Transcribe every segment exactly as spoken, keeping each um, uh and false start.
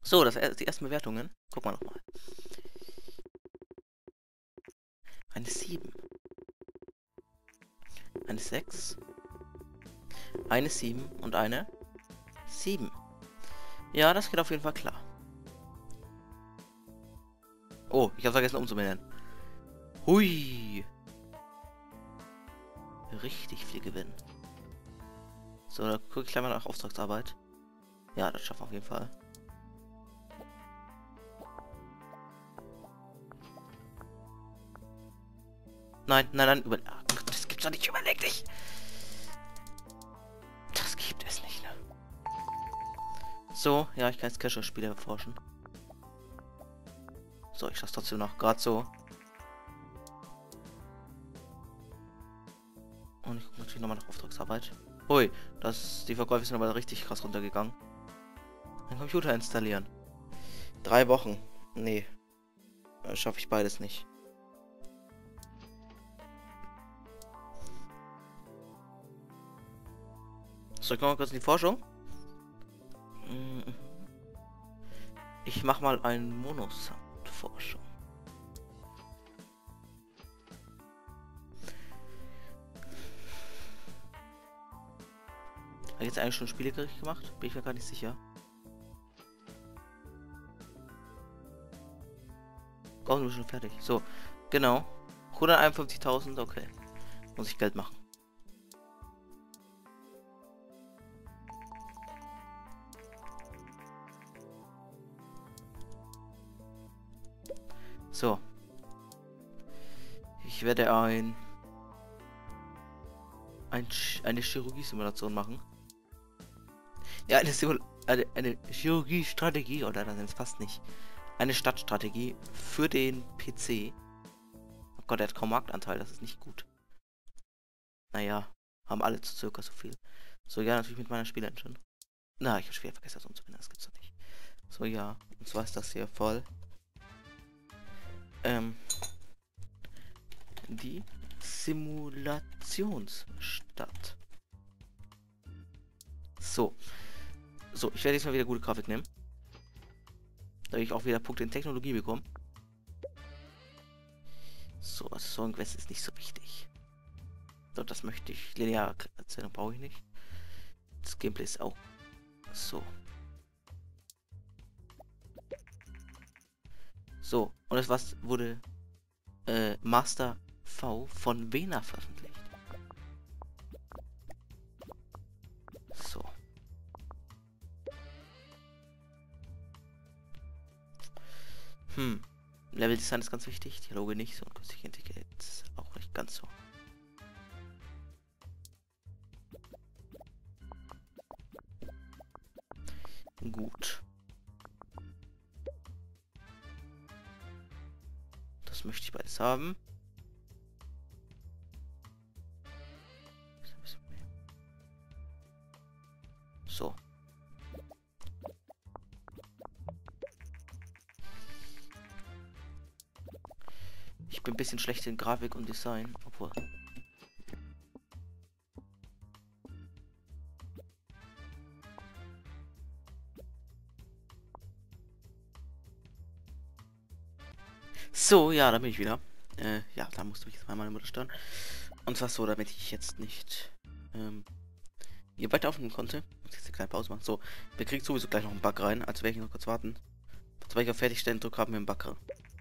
So, das er- die ersten Bewertungen. Gucken wir doch mal. Eine sieben. Eine sechs. Eine sieben und eine sieben. Ja, das geht auf jeden Fall klar. Oh, ich habe vergessen umzubenennen. Hui. Richtig viel Gewinn. So, da gucke ich gleich mal nach Auftragsarbeit. Ja, das schaffen wir auf jeden Fall. Nein, nein, nein, über... Ach Gott, das gibt's doch nicht, überleg dich! Das gibt es nicht, ne? So, ja, ich kann jetzt Casual-Spiele erforschen. So, ich schaff's trotzdem noch, gerade so. Und ich gucke natürlich nochmal nach Auftragsarbeit. Hui, das, die Verkäufe sind aber richtig krass runtergegangen. Ein Computer installieren. Drei Wochen. Nee. Schaffe ich beides nicht. So, ich komme mal kurz in die Forschung. Ich mach mal ein Monosound-Forschung. Habe ich jetzt eigentlich schon Spielgericht gemacht? Bin ich mir gar nicht sicher. Oh, nur schon fertig. So, genau. hunderteinundfünfzigtausend, okay. Muss ich Geld machen. So. Ich werde ein, ein eine Chirurgie-Simulation machen. Ja, eine, Simul eine, eine Chirurgie-Strategie, oder dann ist es fast nicht. Eine Stadtstrategie für den P C. Oh Gott, der hat kaum Marktanteil, das ist nicht gut. Naja, haben alle zu circa so viel. So, ja, natürlich mit meiner Spielengine. Na, ich habe schwer vergessen, das umzubinden, das gibt's doch nicht. So, ja, und zwar ist das hier voll. Ähm, die Simulationsstadt. So. So, ich werde jetzt mal wieder gute Grafik nehmen. Da ich auch wieder Punkte in Technologie bekomme. So, also Song Quest ist nicht so wichtig. So, das möchte ich. Lineare Erzählung brauche ich nicht. Das Gameplay ist auch so. So, und das was wurde äh, Master V von Vena veröffentlicht. So. Hm. Level Design ist ganz wichtig, Dialoge nicht so und künstliche Intelligenz auch nicht ganz so. Gut. Das möchte ich beides haben. So. Ich bin ein bisschen schlecht in Grafik und Design, obwohl. So, ja, da bin ich wieder. Äh, ja, da musste ich jetzt mal meine Mutter stören. Und zwar so, damit ich jetzt nicht ähm, hier weiter aufnehmen konnte. Muss ich jetzt eine kleine Pause machen. So, wir kriegen sowieso gleich noch einen Bug rein, also werde ich noch kurz warten. Sobald ich auf Fertigstellen drücke, haben wir einen Bug rein.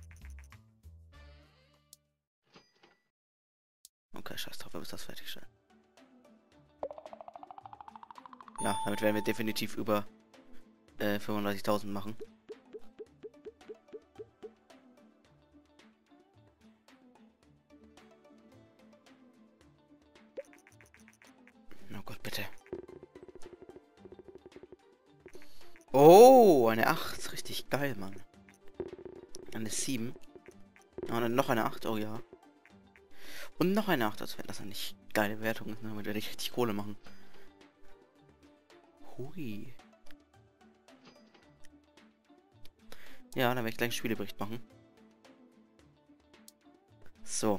Okay, scheiß drauf, wir müssen das fertigstellen. Ja, damit werden wir definitiv über äh, fünfunddreißigtausend machen. Oh Gott, bitte. Oh, eine acht. Richtig geil, Mann. Eine sieben. Und dann noch eine acht. Oh ja. Und noch eine acht. Als wenn das nicht geile Wertung ist. Damit werde ich richtig Kohle machen. Hui. Ja, dann werde ich gleich einen Spielebericht machen. So.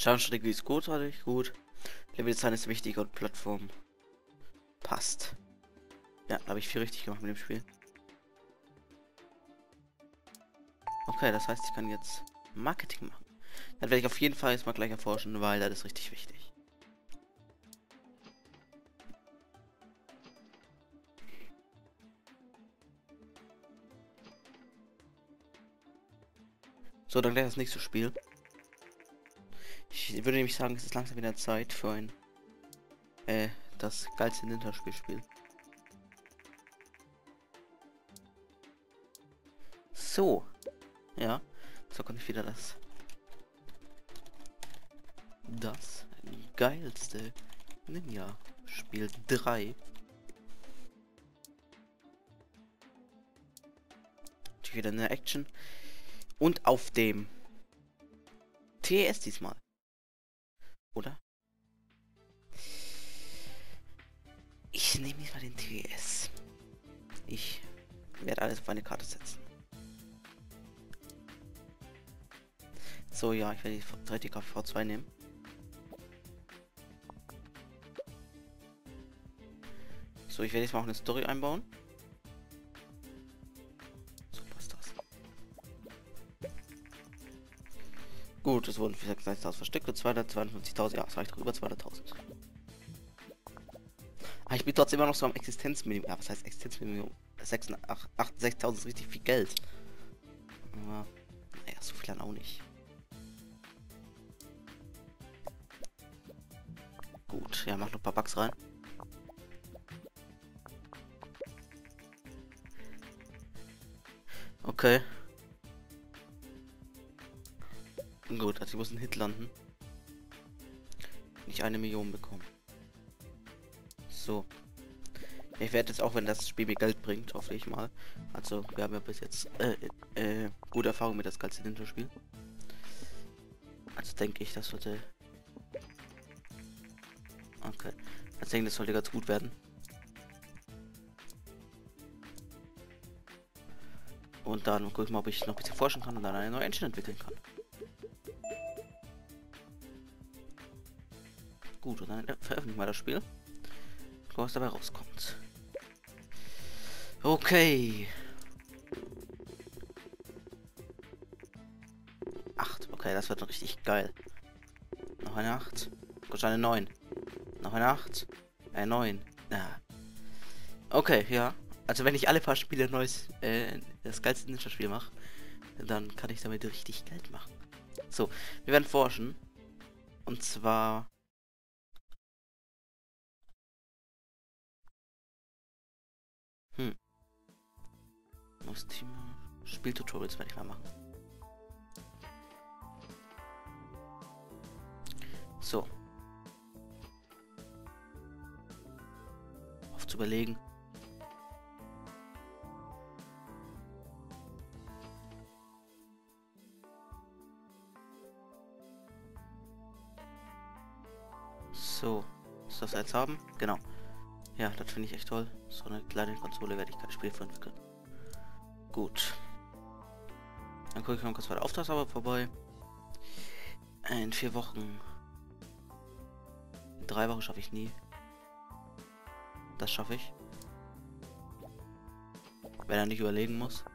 Chargenstrategie ist großartig, gut. Leveldesign ist wichtig und Plattform passt. Ja, habe ich viel richtig gemacht mit dem Spiel. Okay, das heißt, ich kann jetzt Marketing machen. Das werde ich auf jeden Fall jetzt mal gleich erforschen, weil das ist richtig wichtig. So, dann gleich das nächste Spiel. Ich würde nämlich sagen, es ist langsam wieder Zeit für ein äh, das geilste Ninja-Spiel. So. Ja. So kann ich wieder das. Das geilste Ninja-Spiel drei. Wieder eine Action. Und auf dem T S diesmal. Oder? Ich nehme diesmal den T S. Ich werde alles auf eine Karte setzen. So, ja, ich werde die drei T K V zwei nehmen. So, ich werde jetzt mal auch eine Story einbauen. So passt das. Gut, es wurden sechsunddreißigtausend Verstecke, zweihundertzweiundfünfzigtausend, ja, es reicht doch über zweihunderttausend. Aber ich bin trotzdem immer noch so am Existenzminimum. Ja, was heißt Existenzminimum? achtundsechzigtausend ist richtig viel Geld. Aber, naja, so viel dann auch nicht. Gut, ja, mach noch ein paar Bugs rein. Okay. Gut, also ich muss einen Hit landen. Nicht eine Million bekommen. So. Ich werde jetzt auch, wenn das Spiel mir Geld bringt, hoffe ich mal. Also, wir haben ja bis jetzt äh, äh, gute Erfahrung mit das ganze Ninja-Spiel. Also denke ich, das sollte... Okay. Also denke, das sollte ganz gut werden. Und dann gucken wir mal, ob ich noch ein bisschen forschen kann und dann eine neue Engine entwickeln kann. Gut, und dann veröffentlichen wir das Spiel. Was dabei rauskommt. Okay. acht. Okay, das wird noch richtig geil. Noch eine acht. Gut, eine neun. Noch eine acht. Eine neun. Ja. Okay, ja. Also wenn ich alle paar Spiele neues, äh, das geilste Ninja-Spiel mache, dann kann ich damit richtig Geld machen. So, wir werden forschen. Und zwar... Hm. Muss Thema... Spieltutorials werde ich mal machen. So. Auf zu überlegen. So. Ist das jetzt haben? Genau. Ja, das finde ich echt toll. So eine kleine Konsole werde ich kein Spiel für entwickeln. Gut. Dann gucke ich mal kurz bei der Auftragsarbeit vorbei. In vier Wochen. In drei Wochen schaffe ich nie. Das schaffe ich. Wenn er nicht überlegen muss.